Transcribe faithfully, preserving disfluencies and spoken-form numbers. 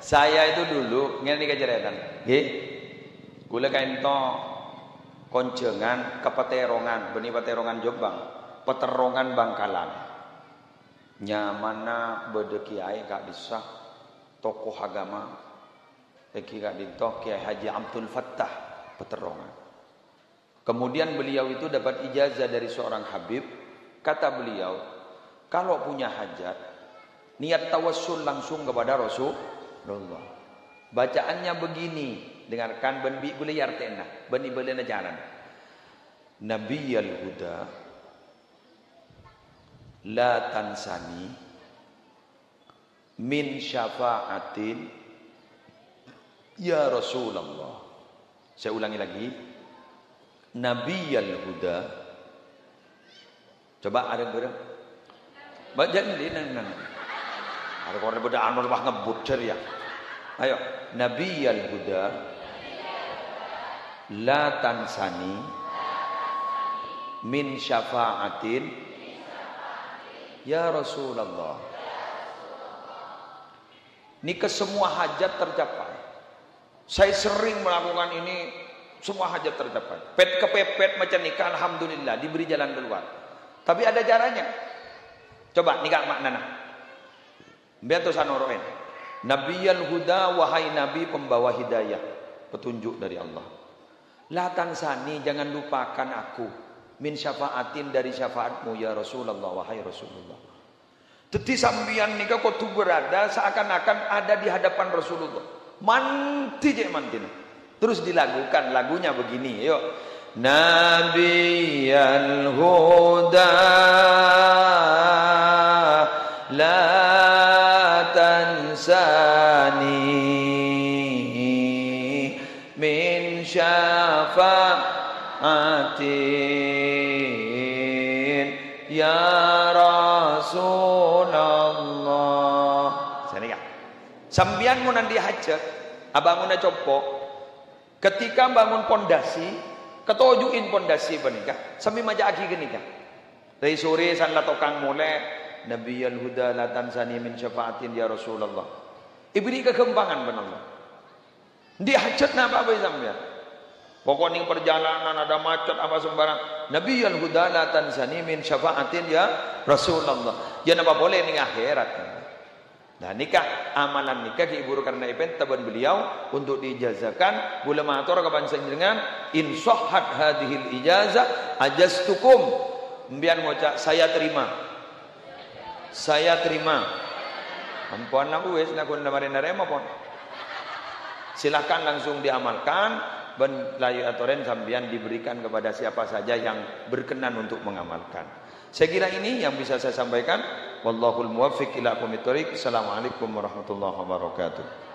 Saya itu dulu ngene iki ceretan. Nggih. Kula kaento konjengan kepeterongan, beni peterongan Jombang, peterongan Bangkalan. Nyamana bede kiai gak bisa tokoh agama. Iki gak dinto Kiai Haji Abdul Fattah peterongan. Kemudian beliau itu dapat ijazah dari seorang habib. Kata beliau, kalau punya hajat, niat tawassul langsung kepada Rasulullah. Bacaannya begini, dengarkan ben bi gule yartena, ben ibelena jalan. Nabiyal huda la tansani min syafa'atin ya Rasulullah. Saya ulangi lagi. Nabiyal huda. Coba ada berapa? Baca ini nang nang. Ada korban bedaan malah ngebut ceria. Ayo, Nabiyal huda la tansani min syafa'atin ya Rasulullah. Ini ke semua hajat tercapai. Saya sering melakukan ini, semua hajat tercapai. Pet kepepet macam nikah, alhamdulillah diberi jalan keluar. Tapi ada caranya. Coba nikah maknana. Biar tu sanoroen. Nabiyal huda, wahai nabi pembawa hidayah, petunjuk dari Allah. La tansani, jangan lupakan aku. Min syafaatin, dari syafaatmu ya Rasulullah, wahai Rasulullah. Teti sambian nikah kau tu berada seakan-akan ada di hadapan Rasulullah. Manti je mantin. Terus dilakukan lagunya begini, yuk. Nabiyal huda la tansani min syafa'atin ya Rasulullah. Saya sambian mau nanti hajat, abang mau copo. Ketika bangun pondasi, ketojuin pondasi penikah, sambil majak aki genikah. Dari sore sanlat tokang mulai, Nabiyal huda la tansani min syafa'atin ya Rasulullah. Ibri kekembangan benallah. Di hajat napa apa sambil? Pokoknya perjalanan ada macet apa sembarang. Nabiyal huda la tansani min syafa'atin ya Rasulullah. Ya napa boleh ning akhirat. Nah nikah, amalan nikah ke ibu karena ipen taban beliau untuk diijazahkan boleh matur kapan dengan in sahhat hadhil ijazah ajastukum mbian ngoca saya terima saya terima ampun lah wes nak kun lamarin narema pon silakan langsung diamalkan ben layu atoren sambian diberikan kepada siapa saja yang berkenan untuk mengamalkan. Saya kira ini yang bisa saya sampaikan. Wallahul muwaffiq ila aqwamit thoriq. Assalamualaikum warahmatullahi wabarakatuh.